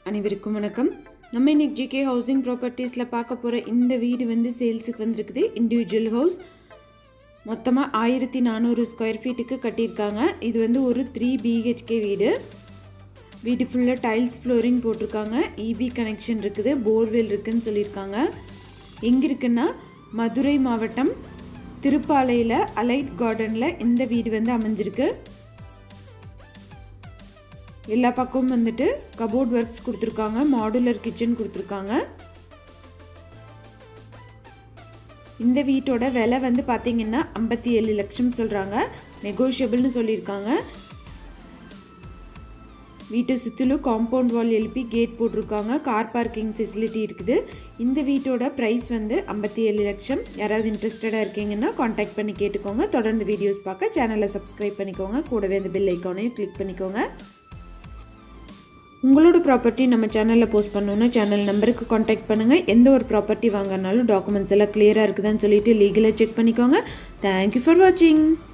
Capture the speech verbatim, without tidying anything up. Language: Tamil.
அனைவருக்கும் வணக்கம். நம்ம இன்னைக்கு ஜிகே ஹவுசிங் ப்ராப்பர்ட்டிஸில் பார்க்க போகிற இந்த வீடு வந்து சேல்ஸுக்கு வந்திருக்குது. இண்டிவிஜுவல் ஹவுஸ் மொத்தமாக ஆயிரத்தி நானூறு ஸ்கொயர் ஃபீட்டுக்கு கட்டியிருக்காங்க. இது வந்து ஒரு த்ரீ பிஹெச்கே வீடு. வீடு ஃபுல்லாக டைல்ஸ் ஃப்ளோரிங் போட்டிருக்காங்க. இபி கனெக்ஷன் இருக்குது, போர்வெல் இருக்குதுன்னு சொல்லியிருக்காங்க. எங்கே இருக்குன்னா மதுரை மாவட்டம் திருப்பாலையில் அலைட் கார்டனில் இந்த வீடு வந்து அமைஞ்சிருக்கு. எல்லா பக்கமும் வந்துட்டு கபோர்ட் ஒர்க்ஸ் கொடுத்துருக்காங்க, மாடுலர் கிச்சன் கொடுத்துருக்காங்க. இந்த வீட்டோட விலை வந்து பார்த்தீங்கன்னா ஐம்பத்தி ஏழு லட்சம் சொல்கிறாங்க. நெகோஷியபிள்னு சொல்லியிருக்காங்க. வீட்டை சுற்றிலும் காம்பவுண்ட் வால் எழுப்பி கேட் போட்டிருக்காங்க. கார் பார்க்கிங் ஃபெசிலிட்டி இருக்குது. இந்த வீட்டோட ப்ரைஸ் வந்து ஐம்பத்தி ஏழு லட்சம். யாராவது இன்ட்ரெஸ்டடாக இருக்கீங்கன்னா காண்டாக்ட் பண்ணி கேட்டுக்கோங்க. தொடர்ந்து வீடியோஸ் பார்க்க சேனலை சப்ஸ்கிரைப் பண்ணிக்கோங்க. கூடவே அந்த பெல் ஐக்கானையும் கிளிக் பண்ணிக்கோங்க. உங்களோட ப்ராப்பர்ட்டி நம்ம சேனலில் போஸ்ட் பண்ணணுன்னா சேனல் நம்பருக்கு காண்டாக்ட் பண்ணுங்கள். எந்த ஒரு ப்ராப்பர்ட்டி வாங்கினாலும் டாக்குமெண்ட்ஸ் எல்லாம் கிளியராக இருக்குதான்னு சொல்லிட்டு லீகலாக செக் பண்ணிக்கோங்க. தேங்க்யூ ஃபார் வாட்சிங்.